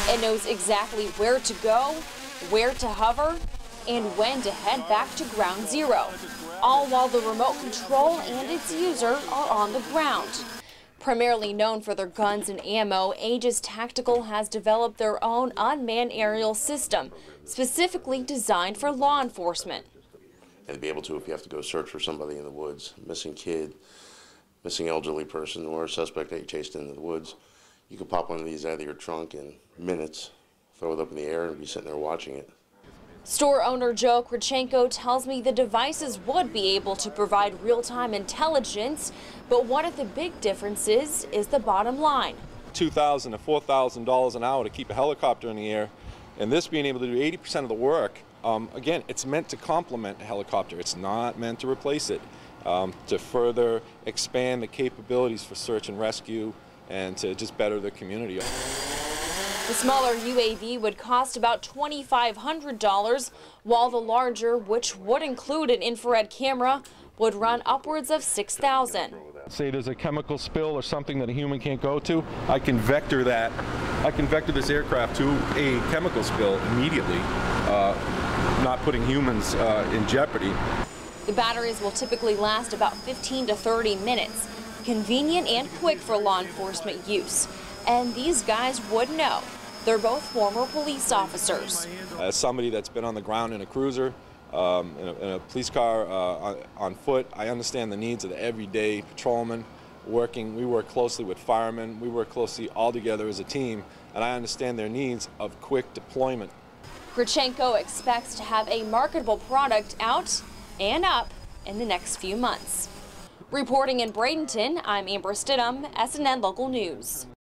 It knows exactly where to go, where to hover, and when to head back to ground zero, all while the remote control and its user are on the ground. Primarily known for their guns and ammo, Aegis Tactical has developed their own unmanned aerial system, specifically designed for law enforcement. And be able to, if you have to go search for somebody in the woods, missing kid, missing elderly person, or a suspect that you chased into the woods, you can pop one of these out of your trunk in minutes, throw it up in the air, and be sitting there watching it. Store owner Joe Krachenko tells me the devices would be able to provide real-time intelligence, but one of the big differences is the bottom line. $2,000 to $4,000 an hour to keep a helicopter in the air, and this being able to do 80% of the work. Again, it's meant to complement a helicopter. It's not meant to replace it. To further expand the capabilities for search and rescue and to just better the community. The smaller UAV would cost about $2,500, while the larger, which would include an infrared camera, would run upwards of $6,000. Say there's a chemical spill or something that a human can't go to, I can vector that. I can vector this aircraft to a chemical spill immediately, not putting humans in jeopardy. The batteries will typically last about 15 to 30 minutes, convenient and quick for law enforcement use. And these guys would know. They're both former police officers. As somebody that's been on the ground in a cruiser, in a police car, on foot, I understand the needs of the everyday patrolman. We work closely with firemen. We work closely all together as a team, and I understand their needs of quick deployment. Krachenko expects to have a marketable product out and up in the next few months. Reporting in Bradenton, I'm Amber Stidham, SNN Local News.